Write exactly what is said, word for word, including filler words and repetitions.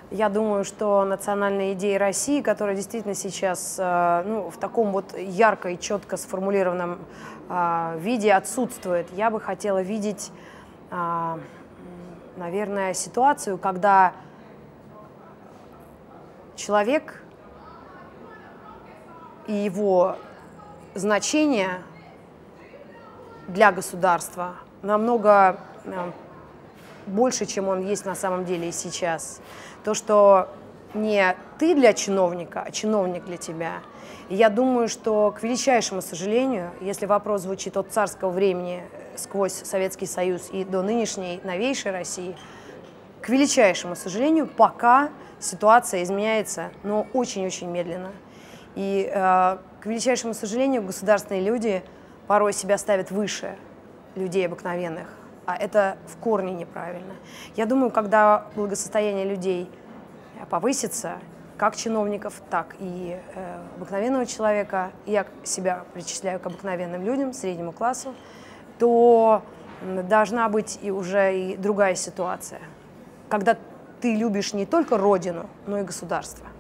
Я думаю, что национальная идея России, которая действительно сейчас э, ну, в таком вот ярко и четко сформулированном э, виде отсутствует. Я бы хотела видеть, э, наверное, ситуацию, когда человек и его значение для государства намного э, больше, чем он есть на самом деле и сейчас. То, что не ты для чиновника, а чиновник для тебя. И я думаю, что, к величайшему сожалению, если вопрос звучит от царского времени сквозь Советский Союз и до нынешней новейшей России, к величайшему сожалению, пока ситуация изменяется, но очень-очень медленно. И, э, к величайшему сожалению, государственные люди порой себя ставят выше людей обыкновенных. А это в корне неправильно. Я думаю, когда благосостояние людей повысится, как чиновников, так и э, обыкновенного человека, я себя причисляю к обыкновенным людям, среднему классу, то должна быть и уже и другая ситуация, когда ты любишь не только родину, но и государство.